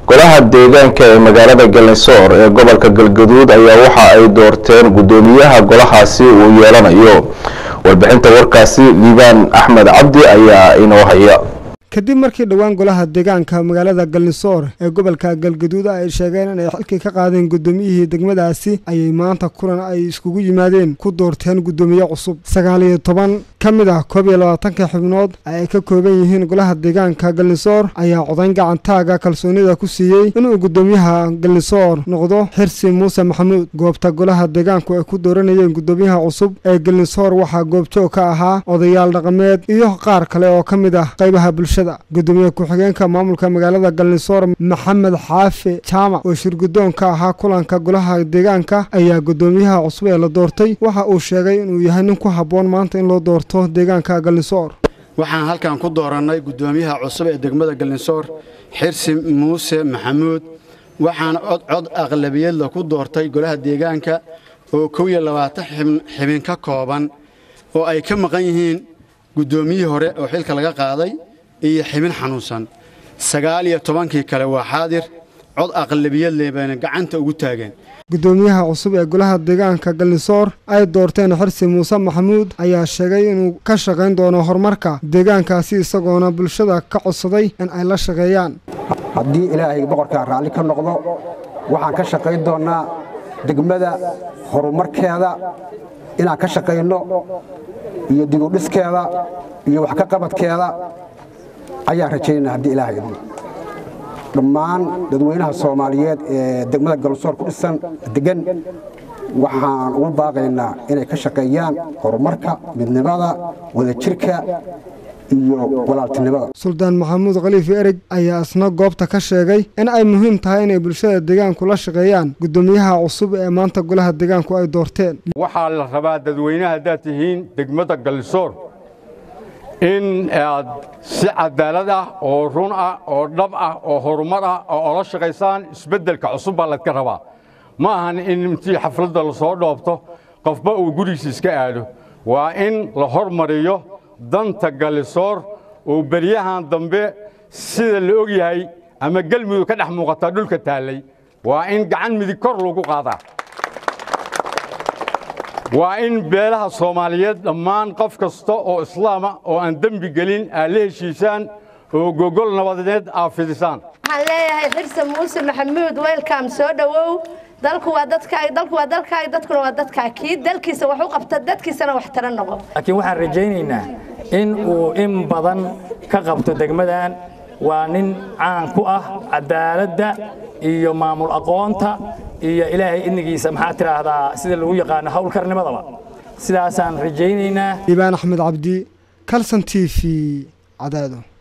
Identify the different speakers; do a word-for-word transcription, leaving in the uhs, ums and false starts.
Speaker 1: golaha deegaanka ee magaalada Galnisoor ee gobolka Galgaduud ayaa waxa ay doorteen gudoomiyaha golahaasi uu yeelanayo warbixinta warkaasi Liibaan Axmed Cabdi ayaa inoo haya
Speaker 2: kadib markii dhawaan golaha deegaanka magaalada Galnisoor ee gobolka Galgaduud ay sheegeen in ay xilkii ka qaadeen gudoomiyihii degmadaasi ay maanta kulan ay iskugu yimaadeen ku doorteen gudoomiye cusub sagaal iyo toban kamid ah koob iyo labaatan xubnood ay ka kooban yihiin golaha deegaanka Galnisoor ayaa codayn gacantaaga kalsoonida ku siiyay inuu gudoomiyaha Galnisoor noqdo Xirsi Muuse Maxamuud goobta golaha deegaanku ay ku dooranayeen gudoomiyaha cusub ee Galnisoor waxa goobjoog ka ahaa odayaal dhaqameed iyo qaar kale oo kamid ah qaybaha bulshada gudoomiyaha ku-xigeenka maamulka magaalada Galnisoor Maxamed Xaafi Jaamac oo shirgudoonka ahaa kulanka golaha deegaanka ayaa gudoomiyaha cusub ee la doortay waxa uu sheegay inuu yahay nin ku haboon maanta in loo doorto deegaanka Galnisoor
Speaker 3: waxaan halkan ku dooranay gudoomiyaha cusub ee degmada Galnisoor Xirsi Muuse Maxamuud waxaan cod cod aqlabiyad la ku doortay golaha deegaanka oo kow iyo labaatan xubin ka kooban oo ay ka maqan yihiin gudoomiyihii hore oo xilka laga qaaday iyo xibin xanuunsan sagaal iyo toban kale waa xaadir cod aqlabiyad leebana gacanta ugu taageen
Speaker 2: gudoomiyaha cusub ee golaha deegaanka Galnisoor ay doorteen Xirsi Muuse Maxamuud ayaa sheegay inuu ka shaqeyn doono horumarka deegaankaasi isagoona bulshada ka codsaday in ay la shaqeeyaan
Speaker 4: haddii Ilaahay boqorka raali ka noqdo waxaan ka shaqeyn doonaa degmada horumarkeeda inaan ka shaqeyno iyo dib u dhiskeeda iyo wax ka qabadkeeda ayaa rajaynaa haddii Ilaahay idmo dhammaan dadweynaha Soomaaliyeed ee degmada Galnisoor ku dhisan degan waxaan ugu baaqaynaa inay ka shaqeeyaan horumarka midnimada wadajirka iyo walaaltinimada
Speaker 2: Suldaan Maxamuud Khaliif Ereg ayaa asna goobta ka sheegay in ay muhiim tahay in bulshada deegaanku la shaqeeyaan gudoomiyaha cusub ee maanta golaha deegaanku ay doorteen
Speaker 5: waxa la rabaa dadweynaha dadtihiin degmada Galnisoor in aad si cadaalad ah oo run ah oo dhab ah oo horumar ah oo la shaqeysaan isbedelka cusub baa la ka rabaa ma ahan in intii xafladda la soo dhoobto qofba uu gurigiisa iska aado waa in la hormariyo danta Galnisoor oo bariyahan dambe sida la og yahay ama galmudug ka dhex muuqata dhulka taalay waa in gacan midig kor lagu qaadaa waa in beelaha Soomaaliyeed dhammaan qof kasta oo islaama oo aan dambi gelin ay la heshiisaan oo gogol nabadeed aafidisaan
Speaker 6: waxaan leeyahay Xirsi Muuse Maxamuud welcome soo dhawow dalku waa dadka dalku waa dalka dadkuna waa dadka kii dalkiisa wax u qabta dadkiisana wax taran noqo
Speaker 7: laakiin waxaan rajaynaynaa in uu in badan ka qabto degmadan waa nin caan ku ah cadaaladda iyo maamul aqoonta iyo Ilaahay innigiisa maxaa tiraahdaa sida lagu yaqaan hawlkarnimadaba sidaasaan rajaynaynaa
Speaker 2: Liibaan Axmed Cabdi Kalsan T V Cadaado.